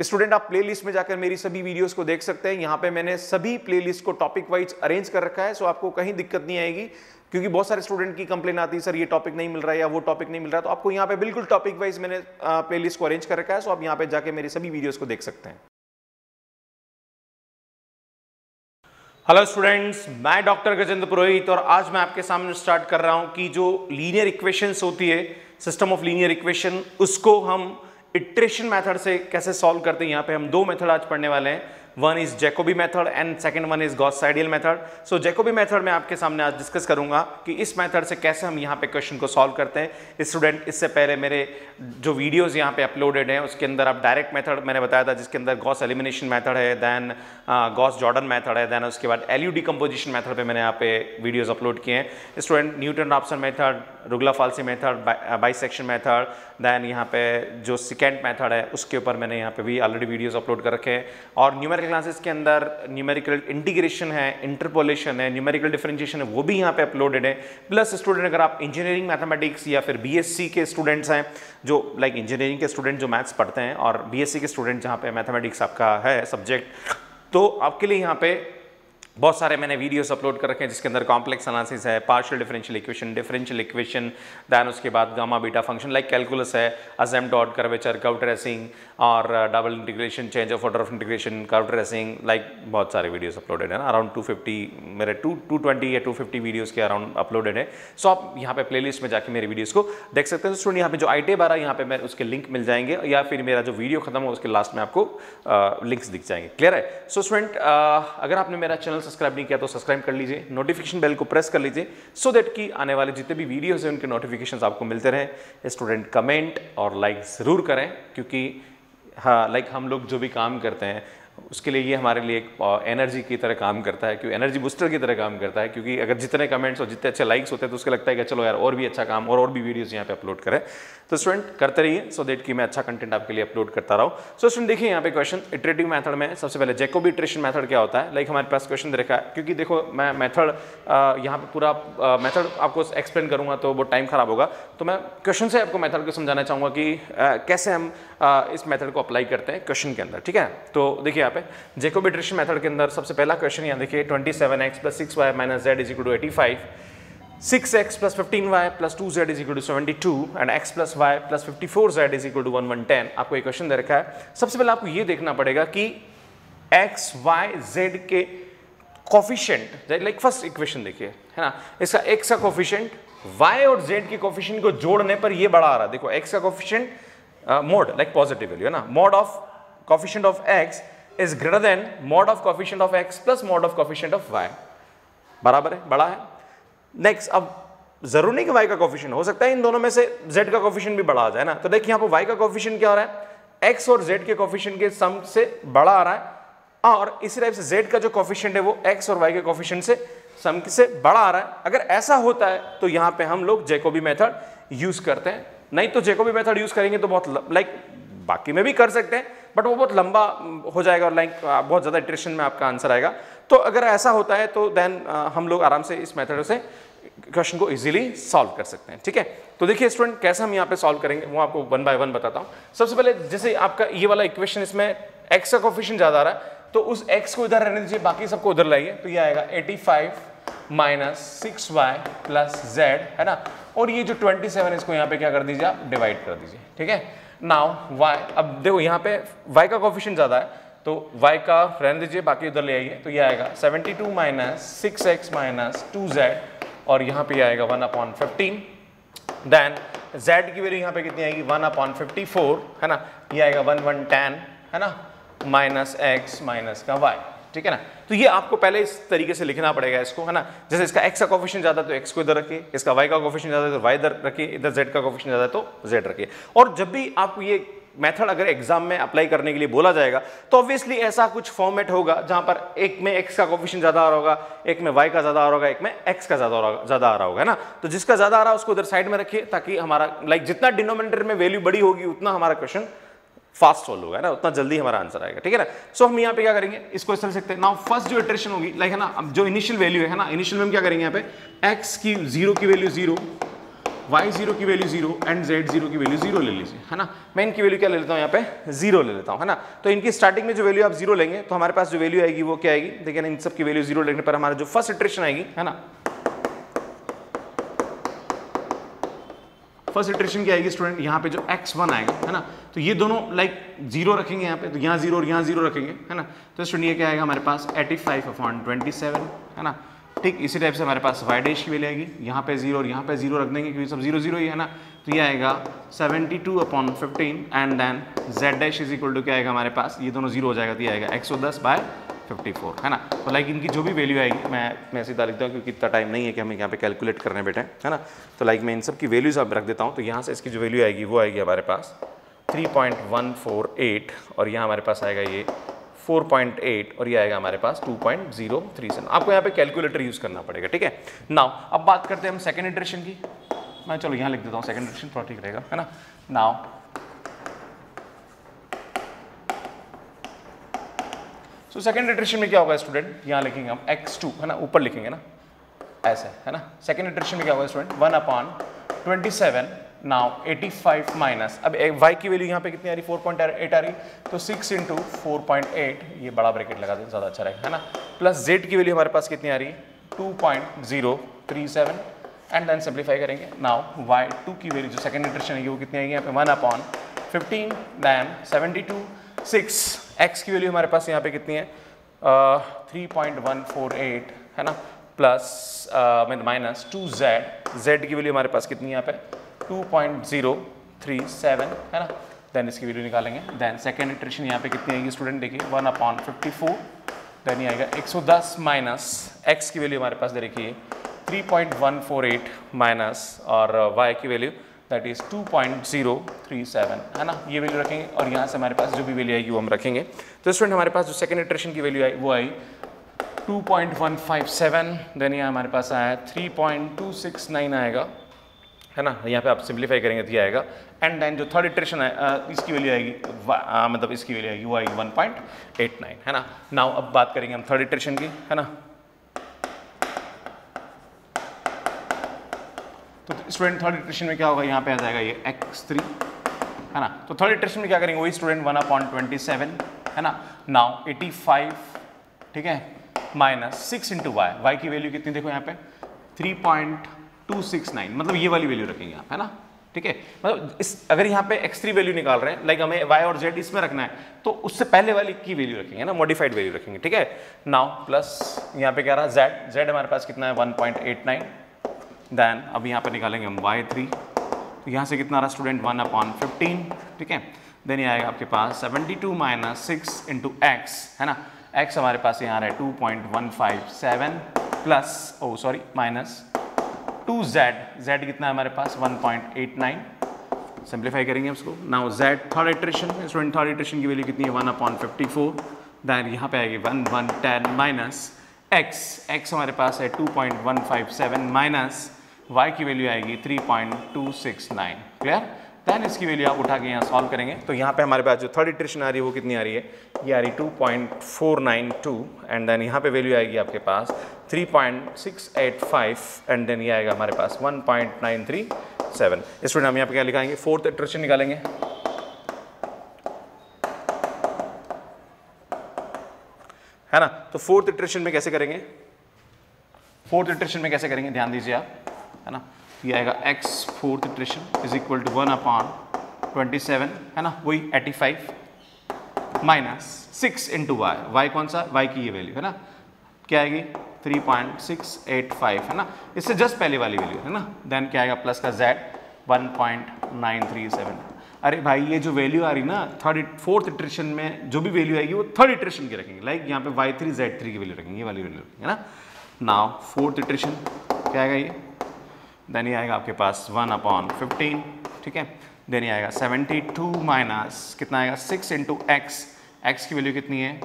Student आप playlist में जाकर मेरी सभी वीडियोस को देख सकते हैं। यहाँ पे मैंने सभी प्लेलिस्ट को टॉपिक वाइज अरेंज कर रखा है, सो आपको कहीं दिक्कत नहीं आएगी, क्योंकि बहुत सारे स्टूडेंट की कंप्लेन आती है सर ये टॉपिक नहीं मिल रहा है या वो टॉपिक नहीं मिल रहा है। तो आपको यहाँ पे बिल्कुल टॉपिक वाइज मैंने प्लेलिस्ट को अरेंज कर रखा है, सो आप यहाँ पे जाके मेरी सभी वीडियोस को देख सकते हैं। हेलो स्टूडेंट्स, मैं डॉक्टर गजेंद्र पुरोहित और आज मैं आपके सामने स्टार्ट कर रहा हूं कि जो लीनियर इक्वेशंस होती है, सिस्टम ऑफ लीनियर इक्वेशन, उसको हम इटरेशन मेथड से कैसे सॉल्व करते हैं। यहाँ पे हम दो मेथड आज पढ़ने वाले हैं। One is Jacobi method and second one is Gauss Seidel method. So Jacobi method में आपके सामने आज डिस्कस करूंगा कि इस मेथड से कैसे हम यहाँ पे क्वेश्चन को सॉल्व करते हैं। स्टूडेंट, इससे पहले मेरे जो वीडियोस यहाँ पे अपलोडेड हैं उसके अंदर आप डायरेक्ट मेथड मैंने बताया था, जिसके अंदर गॉस एलिमिनेशन मेथड है, देन गॉस जॉर्डन मेथड है, देन उसके बाद एलयू डिकम्पोजिशन मेथड पे मैंने यहाँ पे वीडियोस अपलोड किए हैं। Student, Newton Raphson method, regula falsi method, bisection method, then यहाँ पे जो सेकेंड मेथड है उसके ऊपर मैंने यहाँ पे भी ऑलरेडी वीडियोस अपलोड कर रखे हैं। और न्यूमेरिकल क्लासेस के अंदर न्यूमेरिकल इंटीग्रेशन है, इंटरपोलेशन है, न्यूमेरिकल डिफरेंशिएशन है, वो भी यहाँ पे अपलोडेड है। प्लस स्टूडेंट, अगर आप इंजीनियरिंग मैथमेटिक्स या फिर बीएससी के स्टूडेंट्स हैं, जो लाइक इंजीनियरिंग के स्टूडेंट जो मैथ्स पढ़ते हैं और बीएससी के स्टूडेंट जहाँ पे मैथमेटिक्स आपका है सब्जेक्ट, तो आपके लिए यहाँ पे बहुत सारे मैंने वीडियोस अपलोड कर रखे हैं, जिसके अंदर कॉम्प्लेक्स एनालिसिस है, पार्शियल डिफरेंशियल इक्वेशन, दैन उसके बाद gamma beta function like calculus है, असेम्प्टोड, कर्वेचर, कर्व ट्रेसिंग और double integration, change of order of integration, curve tracing, like बहुत सारे वीडियोस अपलोडेड है ना। अराउंड 250 मेरे 220 या 250 वीडियोस के अराउंड अपलोडेड है। सो आप यहाँ पे प्लेलिस्ट में जाके मेरे वीडियोस को देख सकते हैं। तो स्टूडेंट, यहाँ पे जो आईटेब आ रहा है यहाँ पे मैं उसके लिंक मिल जाएंगे, या फिर मेरा जो वीडियो खत्म हो उसके लास्ट में आपको लिंक्स दिख जाएंगे। क्लियर है? सो स्टूडेंट, अगर आपने मेरा चैनल सब्सक्राइब नहीं किया तो सब्सक्राइब कर लीजिए, नोटिफिकेशन बेल को प्रेस कर लीजिए, सो दैट कि आने वाले जितने भी वीडियोस हैं उनके नोटिफिकेशंस आपको मिलते रहें। स्टूडेंट, कमेंट और लाइक ज़रूर करें, क्योंकि हाँ, लाइक हम लोग जो भी काम करते हैं उसके लिए ये हमारे लिए एक एनर्जी की तरह काम करता है, क्योंकि एनर्जी बूस्टर की तरह काम करता है। क्योंकि अगर जितने कमेंट्स और जितने अच्छे लाइक्स होते हैं तो उसको लगता है कि चलो यार और भी अच्छा काम और भी वीडियोस यहाँ पे अपलोड करें। तो स्टूडेंट करते रहिए, सो दैट कि मैं अच्छा कंटेंट आपके लिए अपलोड करता रहूँ। सो स्टूडेंट, देखिए यहाँ पे क्वेश्चन इटरेटिव मेथड में सबसे पहले जैकोबी इटरेशन मेथड क्या होता है। लाइक हमारे पास क्वेश्चन दे रखा है, क्योंकि देखो मैं मेथड यहाँ पे पूरा मेथड आपको एक्सप्लेन करूँगा तो वो टाइम खराब होगा, तो मैं क्वेश्चन से आपको मेथड को समझाना चाहूँगा कि कैसे हम इस मेथड को अप्लाई करते हैं क्वेश्चन के अंदर। ठीक है, तो देखिए यहाँ पे जैकोबी इटरेशन मेथड के अंदर सबसे पहला क्वेश्चन यहाँ देखिए, 27x + 6y - z = 85, 6x + 15y + 2z = 72 and x + y + 54z = 1110। आपको एक क्वेश्चन दे रखा है। सबसे पहले आपको ये देखना पड़ेगा कि x, y, z के कोफिशिएंट, लाइक फर्स्ट इक्वेशन देखिए है ना, इसका x का कोफिशिएंट y और z के कोफिशिएंट को जोड़ने पर ये बड़ा आ रहा है। देखो x का coefficient mod like positive value है ना, mod of coefficient of x is greater than mod of coefficient of x plus mod of coefficient of y, बराबर है, बड़ा है। नेक्स्ट, अब जरूर नहीं कि y का कोफिशिएंट, हो सकता है इन दोनों में से z का कोफिशिएंट भी बड़ा आ जाए ना। तो देखिए यहाँ पर y का कोफिशिएंट क्या हो रहा है, x और z के कोफिशिएंट के सम से बड़ा आ रहा है, और इसी टाइप से z का जो कोफिशिएंट है वो x और y के कोफिशिएंट से सम से बड़ा आ रहा है। अगर ऐसा होता है तो यहाँ पे हम लोग जैकोबी मेथड यूज करते हैं। नहीं तो जैकोबी मेथड यूज करेंगे तो बहुत लाइक बाकी में भी कर सकते हैं, बट वो बहुत लंबा हो जाएगा और लाइक बहुत ज़्यादा इटरेशन में आपका आंसर आएगा। तो अगर ऐसा होता है तो देन हम लोग आराम से इस मेथड से क्वेश्चन को इजीली सॉल्व कर सकते हैं। ठीक है, तो देखिए स्टूडेंट, कैसे हम यहाँ पे सॉल्व करेंगे वो आपको वन बाय वन बताता हूँ। सबसे पहले जैसे आपका ये वाला इक्वेशन, इसमें x का कोफिशिएंट ज़्यादा आ रहा है, तो उस x को इधर रहने दीजिए, बाकी सबको उधर लाइए। तो ये आएगा 85 - 6y + z है ना, और ये जो 27 इसको यहाँ पे क्या कर दीजिए, आप डिवाइड कर दीजिए। ठीक है, नाउ y, अब देखो यहाँ पे y का कोफिशिएंट ज़्यादा है तो y का रहने दीजिए, बाकी उधर ले आइए। तो ये आएगा 72 - 6x - 2z, और यहाँ पे आएगा 1/15। देन z की वैल्यू यहाँ पे कितनी आएगी, 1/54 है ना, ये आएगा 1110 है ना, माइनस x माइनस का y। ठीक है ना, तो ये आपको पहले इस तरीके से लिखना पड़ेगा इसको, है ना। जैसे इसका x का कोफिशिएंट ज्यादा तो x को इधर रखिए, इसका y का कोफिशिएंट ज्यादा तो y इधर रखिए, इधर z का कोफिशिएंट ज्यादा तो z रखिए। और जब भी आपको ये मेथड अगर एग्जाम में अप्लाई करने के लिए बोला जाएगा तो ऑब्वियसली ऐसा कुछ फॉर्मेट होगा जहां पर एक में x का कोफिशिएंट ज्यादा आ रहा होगा, एक में y का ज्यादा आ रहा होगा, एक में x का ज्यादा आ रहा होगा, है ना। तो जिसका ज्यादा आ रहा है उसको इधर साइड में रखिए, ताकि हमारा लाइक जितना डिनोमिनेटर में वैल्यू बड़ी होगी उतना हमारा क्वेश्चन फास्ट सॉल्व होगा ना, उतना जल्दी हमारा आंसर आएगा। ठीक है ना। सो हम यहाँ पे क्या करेंगे, इसको इस तरह से लिखते हैं। नाउ फर्स्ट जो इटरेशन होगी लाइक है ना, अब जो इनिशियल वैल्यू है ना, इनिशियल में हम क्या करेंगे यहाँ पे x की 0 की वैल्यू 0, y0 की वैल्यू 0 एंड z0 की वैल्यू 0 ले लीजिए, है ना। मैं इनकी वैल्यू क्या ले लेता हूँ यहाँ पे 0 ले लेता हूँ, है ना। तो इनकी स्टार्टिंग में जो वैल्यू आप 0 लेंगे तो हमारे पास जो वैल्यू आएगी वो क्या आएगी, देखिए ना, इन सब की वैल्यू 0 लेने पर हमारा जो फर्स्ट इटरेशन आएगी, है ना, फर्स्ट इटरेशन क्या आएगी स्टूडेंट, यहाँ पे जो x1 आएगा, है ना, तो ये दोनों लाइक 0 रखेंगे यहाँ पे, तो यहाँ 0 और यहाँ 0 रखेंगे, है ना। तो स्टूडेंट ये क्या आएगा हमारे पास 85/27, है ना। ठीक इसी टाइप से हमारे पास y डैश की वैल्यू आएगी, यहाँ पे 0 और यहाँ पे 0 रख देंगे क्योंकि सब 0 0 ही है ना। तो ये आएगा 72/15 and then z dash is equal to क्या आएगा हमारे पास, ये दोनों 0 हो जाएगा तो ये आएगा 110/54, है ना। तो लाइक इनकी जो भी वैल्यू आएगी मैं सीधा लिखता हूँ क्योंकि इतना टाइम नहीं है कि हमें यहाँ पे कैलकुलेट करने बैठे, है ना। तो लाइक मैं इन सब की वैल्यूज अब रख देता हूँ। तो यहाँ से इसकी जो वैल्यू आएगी वो आएगी हमारे पास 3.148 और यहाँ हमारे पास आएगा ये 4.8 और ये आएगा हमारे पास 2.037। आपको यहाँ पे कैलकुलेटर यूज करना पड़ेगा, ठीक है। नाउ अब बात करते हैं हम सेकेंड इटरेशन की। मैं चलो यहाँ लिख देता हूँ सेकेंड इटरेशन, थोड़ा ठीक रहेगा, है ना। नाउ सो सेकेंड इटरेशन में क्या होगा स्टूडेंट, यहाँ लिखेंगे हम x2, है ना, ऊपर लिखेंगे ना ऐसे, है ना। सेकेंड इटरेशन में क्या होगा स्टूडेंट 1/27, नाउ 85 माइनस, अब y की वैल्यू यहाँ पे कितनी आ रही 4.8 आ रही, तो 6 × 4.8, ये बड़ा ब्रैकेट लगा दें ज़्यादा अच्छा रहेगा, है ना, प्लस z की वैल्यू हमारे पास कितनी आ रही 2.037 एंड देन सिंप्लीफाई करेंगे। नाउ y2 की वैल्यू जो सेकेंड इटरेशन है वो कितनी आएगी यहाँ पे 1/15 देन 72, 6 x की वैल्यू हमारे पास यहाँ पे कितनी है 3.148, है ना, प्लस माइनस 2z की वैल्यू हमारे पास कितनी है यहाँ पे 2.037, है ना। देन इसकी वैल्यू निकालेंगे, देन सेकेंड इटरेशन यहाँ पे कितनी आएगी स्टूडेंट, देखिए 1/54, देन ये आएगा 110 माइनस x की वैल्यू हमारे पास दे रखी है 3.148 माइनस और y की वैल्यू दैट इज 2.037, है ना। ये वैल्यू रखेंगे और यहाँ से हमारे पास जो भी वैल्यू आएगी वो हम रखेंगे। तो स्टूडेंट हमारे पास जो सेकेंड इटरेशन की वैल्यू आई वो आई 2.157, देन यहाँ हमारे पास आया 3.269 आएगा, है ना। यहाँ पे आप सिंप्लीफाई करेंगे तो ये आएगा एंड देन जो थर्ड इटरेशन है इसकी वैल्यू आएगी मतलब इसकी वैल्यू आएगी वो आएगी 1.89, है ना। नाउ अब बात करेंगे हम थर्ड इटरेशन की, है ना। तो स्टूडेंट थर्ड इटरेशन में क्या होगा, यहाँ पे आ जाएगा ये x3, है ना। तो थर्ड इटरेशन में क्या करेंगे वही स्टूडेंट 1/27, है ना। नाउ 85, ठीक है, माइनस 6 × y की वैल्यू कितनी देखो यहाँ पे 3.269, मतलब ये वाली वैल्यू रखेंगे आप, है ना, ठीक है। मतलब इस अगर यहाँ पे x3 वैल्यू निकाल रहे हैं, लाइक हमें y और z इसमें रखना है तो उससे पहले वाली की वैल्यू रखेंगे ना, मॉडिफाइड वैल्यू रखेंगे, ठीक है। नाउ प्लस यहाँ पे क्या रहा z हमारे पास कितना है 1.89, देन अब यहाँ पे निकालेंगे हम y3, तो यहाँ से कितना रहा स्टूडेंट 1/15, ठीक है। देन ये आएगा आपके पास 72 माइनस 6 × x, है ना, x हमारे पास यहाँ रहा है 2.157 प्लस माइनस 2z कितना है हमारे पास 1.89, सिंप्लीफाई करेंगे उसको। Now z third iteration, student third iteration की वैल्यू कितनी है 1/54, देन यहाँ पे आएगी 110 माइनस x हमारे पास है 2.157 माइनस y की वैल्यू आएगी 3.269, क्लियर। देन इसकी वैल्यू आप उठा के यहाँ सॉल्व करेंगे तो यहाँ पे हमारे पास जो थर्ड इटरेशन आ रही है वो कितनी आ रही है, ये आ रही 2.492 एंड देन यहाँ पे वैल्यू आएगी आपके पास 3.685 एंड देन ये आएगा हमारे पास 1.937। स्टूडेंट हम यहाँ पे क्या लिखाएंगे, फोर्थ इटरेशन निकालेंगे, है ना। तो फोर्थ इटरेशन में कैसे करेंगे, ध्यान दीजिए आप, है ना। ये आएगा x fourth iteration is equal to 1/27, है ना, वही 85 माइनस 6 × y कौन सा, y की ये वैल्यू, है ना, क्या आएगी 3.685, है ना, इससे जस्ट पहले वाली वैल्यू, है ना। देन क्या आएगा प्लस का z 1.937। अरे भाई ये जो वैल्यू आ रही ना फोर्थ इटरेशन में जो भी वैल्यू आएगी वो थर्ड इटरेशन की रखेंगे, लाइक यहाँ पे y3 z3 की वैल्यू रखेंगे, ये वाली वैल्यू रखेंगे, है ना। नाउ फोर्थ इटरेशन क्या आएगा ये, देन ये आएगा आपके पास 1/15, ठीक है। देन ये आएगा 72 माइनस कितना आएगा 6 × x की वैल्यू कितनी है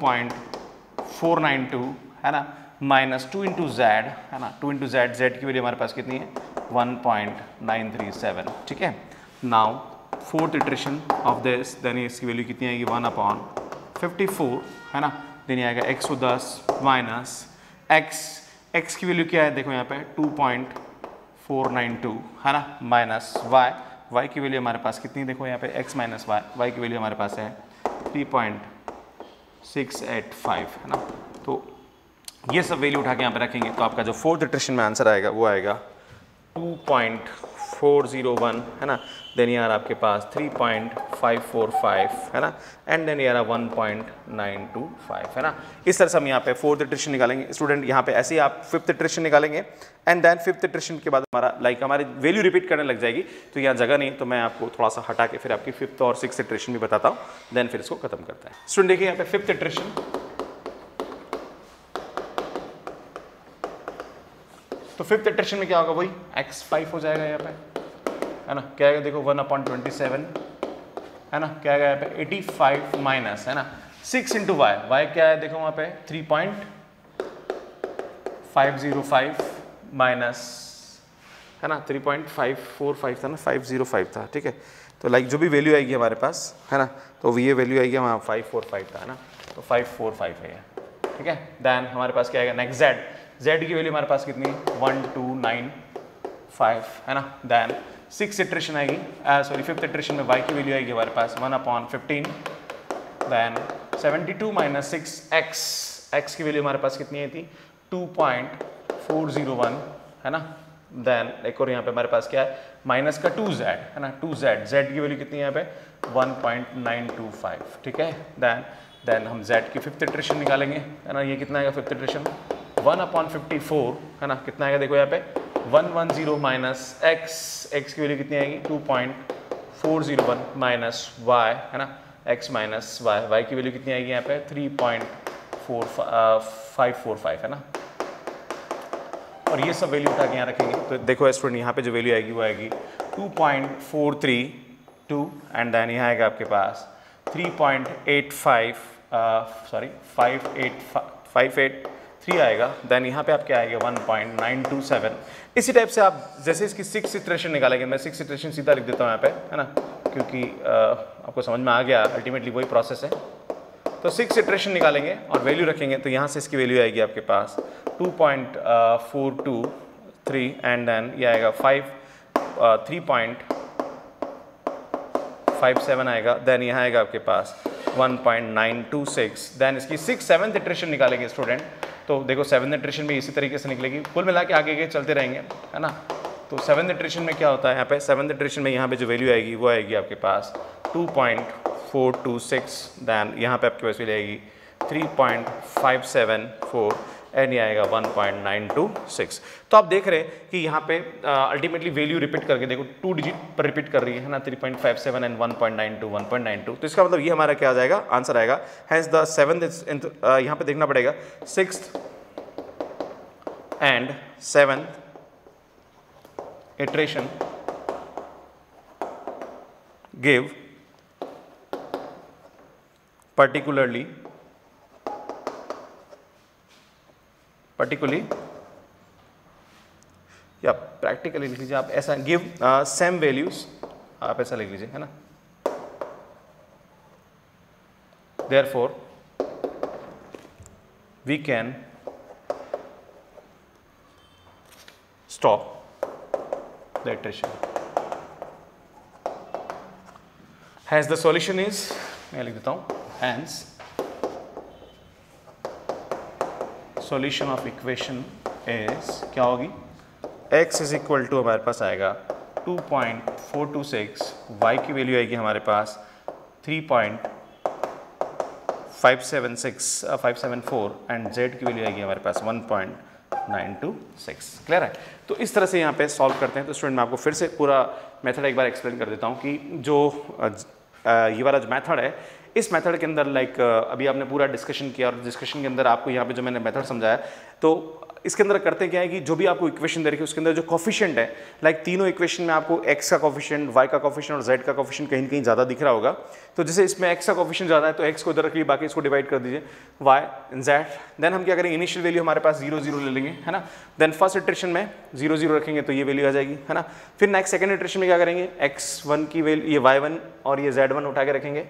2.492, है ना, माइनस 2 × z, है ना, 2 × z की वैल्यू हमारे पास कितनी है 1.937, ठीक है। Now fourth iteration of this, then इसकी वैल्यू कितनी आएगी 1/54, है ना। देन ये आएगा 110 माइनस x की वैल्यू क्या है देखो यहाँ पे 2.492, 492 है ना, माइनस y की वैल्यू हमारे पास कितनी, देखो यहाँ पे x माइनस y की वैल्यू हमारे पास है 3.685 है ना। तो ये सब वैल्यू उठा के यहाँ पे रखेंगे तो आपका जो फोर्थ इटरेशन में आंसर आएगा वो आएगा 2.401 है ना, देन यार आपके पास 3.545 है ना, एंड देन यार 1.925 है ना। इस तरह से हम यहाँ पे फोर्थ इटरेशन निकालेंगे स्टूडेंट। यहाँ पे ऐसे ही आप फिफ्थ इटरेशन निकालेंगे एंड देन फिफ्थ इटरेशन के बाद हमारा हमारी वैल्यू रिपीट करने लग जाएगी। तो यहाँ जगह नहीं, तो मैं आपको थोड़ा सा हटा के फिर आपकी फिफ्थ और सिक्स्थ इटरेशन भी बताता हूँ, देन फिर इसको खत्म करता है। स्टूडेंट देखिए यहाँ पे फिफ्थ इटरेशन, तो फिफ्थ इटरेशन में क्या होगा, वही x5 हो जाएगा यहाँ पे है ना, क्या आएगा देखो 1/27 है ना, क्या आएगा यहाँ पे 85 माइनस है ना 6 इंटू y क्या है देखो वहाँ पे 3.505 माइनस है ना 3.545 था ना, 505 था, ठीक है। तो जो भी वैल्यू आएगी हमारे पास है ना, तो ये वैल्यू आएगी वहाँ 545 था है ना, तो 545 है ये, ठीक है। देन हमारे पास क्या आएगा नेक्स्ट z की वैल्यू हमारे पास कितनी 1295 है ना। देन सिक्स इटरेशन आएगी, सॉरी फिफ्थ इटरेशन में y की वैल्यू आएगी हमारे पास 1/15, देन 72 माइनस 6x की वैल्यू हमारे पास कितनी आई थी 2.401 है ना। देन एक और यहाँ पे हमारे पास क्या है माइनस का 2z है ना, 2z की वैल्यू कितनी है यहाँ पे 1.925, ठीक है। देन हम z की फिफ्थ इटरेशन निकालेंगे है ना, ये कितना आएगा फिफ्थ इटरेशन 1/54 है ना, कितना आएगा देखो यहाँ पे 110 माइनस x की वैल्यू कितनी आएगी 2.401 माइनस y है ना, x माइनस y की वैल्यू कितनी आएगी यहाँ पे 3.545 है ना। और ये सब वैल्यू उठा के यहाँ रखेंगे तो देखो स्टूडेंट यहाँ पे जो वैल्यू आएगी वो आएगी 2.432 एंड देन यहाँ आएगा आपके पास 583 आएगा। देन यहाँ पे आप क्या आएगा 1.927। इसी टाइप से आप जैसे इसकी सिक्स इटरेशन निकालेंगे, मैं सिक्स इटरेशन सीधा लिख देता हूँ यहाँ पे है ना, क्योंकि आपको समझ में आ गया अल्टीमेटली वही प्रोसेस है। तो सिक्स इटरेशन निकालेंगे और वैल्यू रखेंगे तो यहाँ से इसकी वैल्यू आएगी आपके पास 2.423 एंड देन ये आएगा 3.57 आएगा। देन यहाँ आएगा आपके पास 1.926। देन इसकी सेवन्थ इटरेशन निकालेंगे स्टूडेंट, तो देखो सेवन्थ इटरेशन भी इसी तरीके से निकलेगी, कुल मिला के आगे चलते रहेंगे है ना। तो सेवन्थ इटरेशन में क्या होता है यहाँ पे, सेवन्थ इटरेशन में यहाँ पे जो वैल्यू आएगी वो आएगी आपके पास 2.426। देन यहाँ पे आपके पास वैल्यू आएगी 3.574 एंड ये आएगा 1.926। तो आप देख रहे हैं कि यहाँ पे अल्टीमेटली वैल्यू रिपीट करके देखो 2 डिजिट पर रिपीट कर रही है ना, 3.57 एंड 1.92। तो इसका मतलब ये हमारा क्या आ जाएगा आंसर आएगा। हैंस द सेवंथ यहाँ पे देखना पड़ेगा sixth and seventh iteration give particularly या प्रैक्टिकली लिख लीजिए आप ऐसा, गिव सेम वैल्यूज, आप ऐसा लिख लीजिए है ना। therefore we can stop the iteration. Hence the solution is, मैं लिख देता हूँ, hence solution of equation is क्या होगी, x is equal to हमारे पास आएगा 2.426, y की वैल्यू आएगी हमारे पास 3.574 एंड z की वैल्यू आएगी हमारे पास 1.926। क्लियर है। तो इस तरह से यहाँ पे सॉल्व करते हैं। तो स्टूडेंट मैं आपको फिर से पूरा मेथड एक बार एक्सप्लेन कर देता हूँ कि जो ये वाला जो मेथड है, इस मेथड के अंदर अभी आपने पूरा डिस्कशन किया और डिस्कशन के अंदर आपको यहाँ पे जो मैंने मेथड समझाया, तो इसके अंदर करते क्या है कि जो भी आपको इक्वेशन दे रखी है उसके अंदर जो कोफिशिएंट है, तीनों इक्वेशन में आपको x का कोफिशिएंट, y का कोफिशिएंट और z का कोफिशिएंट कहीं न कहीं ज़्यादा दिख रहा होगा। तो जैसे इसमें x का कोफिशिएंट ज़्यादा है तो x को इधर रखिए, बाकी इसको डिवाइड कर दीजिए y z। देन हम क्या करेंगे, इनिशियल वैल्यू हमारे पास 0 0 ले लेंगे है ना। देन फर्स्ट इटरेशन में 0 0 रखेंगे तो ये वैल्यू आ जाएगी है ना। फिर नेक्स्ट सेकंड इटरेशन में क्या करेंगे, x1 की वैल्यू, ये y1 और ये z1 उठा के रखेंगे।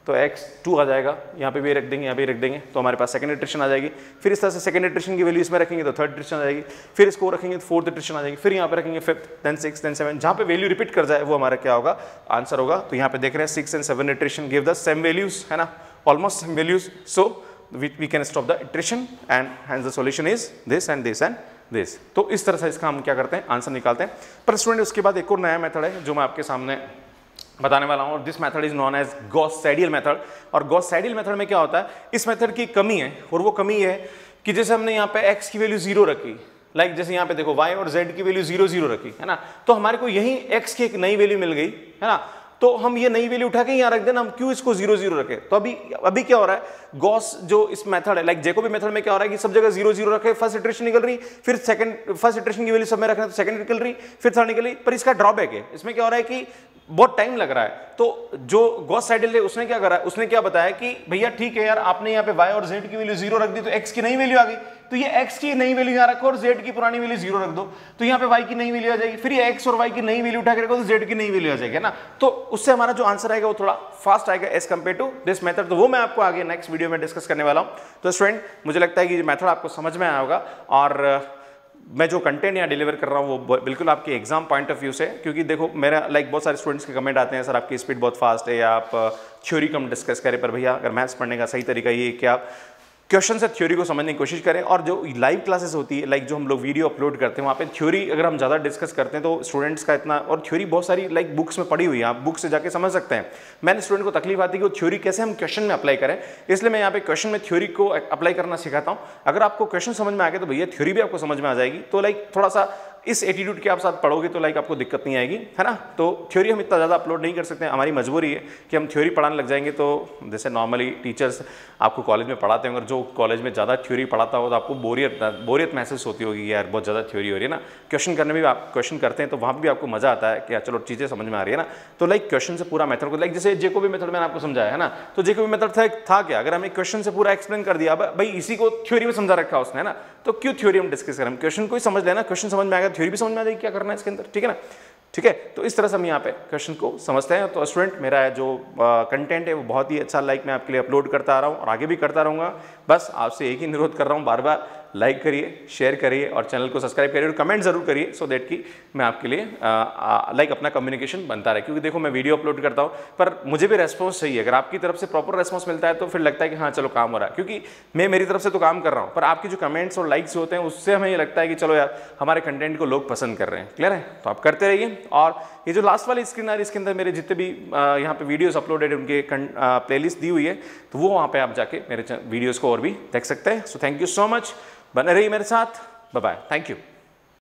तो x2 आ जाएगा, यहाँ पे भी रख देंगे, यहाँ पे रख देंगे, तो हमारे पास सेकंड इटरेशन आ जाएगी। फिर इस तरह से सेकंड इटरेशन की वैल्यू इसमें रखेंगे तो थर्ड इटरेशन आ जाएगी, फिर इसको रखेंगे तो फोर्थ इटरेशन आ जाएगी, फिर यहाँ पे रखेंगे fifth, then six, then seven, जहाँ पे वैल्यू रिपीट कर जाए वो हमारा क्या होगा, आंसर होगा। तो यहाँ पे देख रहे हैं 6 and 7 iteration give the same values, है ना, almost same values, so we can stop the iteration and hence the solution is this and this and this। तो इस तरह से इसका हम क्या करते हैं, आंसर निकालते हैं। पर स्टूडेंट उसके बाद एक और नया मेथड है जो मैं आपके सामने बताने वाला हूँ। This method is known as Gauss Seidel method. और गॉस-साइडियल मेथड में क्या होता है, इस मेथड की कमी है, और वो कमी है कि जैसे हमने यहाँ पे x की वैल्यू 0 रखी, लाइक जैसे यहाँ पे देखो y और z की वैल्यू 0 0 रखी, है ना, तो हमारे को यही x की एक नई वैल्यू मिल गई, है ना, तो हम ये नई वैल्यू उठा के यहाँ रख देना, हम क्यों इसको 0 0 रखे। तो अभी क्या हो रहा है, गॉस जो इस मेथड है, लाइक जैकोबी मेथड में क्या हो रहा है कि सब जगह 0 0 रखे, फर्स्ट इटरेशन निकल रही, फिर फर्स्ट इटरेशन की वैल्यू सब में रखना तो सेकंड निकल रही, फिर थर्ड निकल रही। पर इसका ड्रॉबैक है, इसमें क्या हो रहा है कि बहुत टाइम लग रहा है। तो जो गॉस-साइडियल है उसने क्या करा, उसने क्या बताया कि भैया ठीक है यार, आपने यहाँ पे y और z की वैल्यू 0 रख दी तो x की नई वैल्यू आ गई, तो ये x की नई वैल्यू यहाँ रखो और z की पुरानी वैल्यू 0 रख दो, तो यहाँ पे y की नई वैल्यू आ जाएगी, फिर ये x और y की नई वैल्यू उठा के रखो तो z की नई वैल्यू आ जाएगी, है ना। तो उससे हमारा जो आंसर आएगा वो थोड़ा फास्ट आएगा as compare to this method. तो वो मैं आपको आगे नेक्स्ट वीडियो में डिस्कस करने वाला हूँ। तो स्टूडेंट मुझे लगता है कि ये मेथड आपको समझ में आया होगा, और मैं जो कंटेंट यहाँ डिलीवर कर रहा हूँ वो बिल्कुल आपके एग्जाम पॉइंट ऑफ व्यू से, क्योंकि देखो मेरा लाइक बहुत सारे स्टूडेंट्स के कमेंट आते हैं, सर आपकी स्पीड बहुत फास्ट है या आप थ्योरी कम डिस्कस करें, पर भैया अगर मैथ्स पढ़ने का सही तरीका ये है कि आप क्वेश्चन से थ्योरी को समझने की कोशिश करें। और जो लाइव क्लासेस होती है, लाइक जो हम लोग वीडियो अपलोड करते हैं, वहाँ पे थ्योरी अगर हम ज़्यादा डिस्कस करते हैं तो स्टूडेंट्स का इतना, और थ्योरी बहुत सारी लाइक बुक्स में पड़ी हुई है, आप बुक से जाके समझ सकते हैं। मैंने स्टूडेंट को तकलीफ आती है कि वो थ्योरी कैसे हम क्वेश्चन में अप्लाई करें, इसलिए मैं यहाँ पे क्वेश्चन में थ्योरी को अप्लाई करना सिखाता हूँ। अगर आपको क्वेश्चन समझ में आ गया तो भैया थ्योरी भी आपको समझ में आ जाएगी। तो लाइक थोड़ा सा इस एटीट्यूड के आप साथ पढ़ोगे तो लाइक आपको दिक्कत नहीं आएगी, है ना। तो थ्योरी हम इतना ज़्यादा अपलोड नहीं कर सकते हैं, हमारी मजबूरी है कि हम थ्योरी पढ़ाने लग जाएंगे। तो जैसे नॉर्मली टीचर्स आपको कॉलेज में पढ़ाते हैं, अगर जो कॉलेज में ज़्यादा थ्योरी पढ़ाता हो तो आपको बोरियत महसूस होती होगी, यार बहुत ज़्यादा थ्योरी हो रही है ना। क्वेश्चन करने में भी आप क्वेश्चन करते हैं तो वहाँ भी आपको मज़ा आता है कि चलो चीज़ें समझ में आ रही है ना। तो लाइक क्वेश्चन से पूरा मेथड को, लाइक जैसे जैकोबी मेथड मैंने आपको समझाया है ना, तो जैकोबी मेथड था क्या, अगर हमें क्वेश्चन से पूरा एक्सप्लेन कर दिया, भाई इसी को थ्योरी में समझा रखा उसने, है ना, तो क्यों थ्योरी हम डिस्कस करें, क्वेश्चन को ही समझ लेना, क्वेश्चन समझ में आएगा थ्योरी भी समझ में आ जाएगी, क्या करना है इसके अंदर, ठीक है ना। ठीक है, तो इस तरह से हम यहाँ पे क्वेश्चन को समझते हैं। तो स्टूडेंट मेरा जो कंटेंट है वो बहुत ही अच्छा लाइक मैं आपके लिए अपलोड करता आ रहा हूँ और आगे भी करता रहूँगा। बस आपसे एक ही अनुरोध कर रहा हूँ, बार बार लाइक करिए, शेयर करिए और चैनल को सब्सक्राइब करिए और कमेंट जरूर करिए, सो दैट कि मैं आपके लिए लाइक अपना कम्युनिकेशन बनता रहे। क्योंकि देखो मैं वीडियो अपलोड करता हूँ पर मुझे भी रेस्पॉन्स चाहिए, अगर आपकी तरफ से प्रॉपर रेस्पॉन्स मिलता है तो फिर लगता है कि हाँ चलो काम हो रहा है, क्योंकि मैं मेरी तरफ से तो काम कर रहा हूँ, पर आपकी जो कमेंट्स और लाइक्स होते हैं उससे हमें ये लगता है कि चलो यार हमारे कंटेंट को लोग पसंद कर रहे हैं। क्लियर है, तो आप करते रहिए। और ये जो लास्ट वाली स्क्रीन आ रही है इसके अंदर मेरे जितने भी यहाँ पे वीडियोस अपलोडेड है उनके प्लेलिस्ट दी हुई है, तो वो वहाँ पे आप जाके मेरे वीडियोस को और भी देख सकते हैं। So thank you so much, बने रहिए मेरे साथ, बाय बाय, थैंक यू।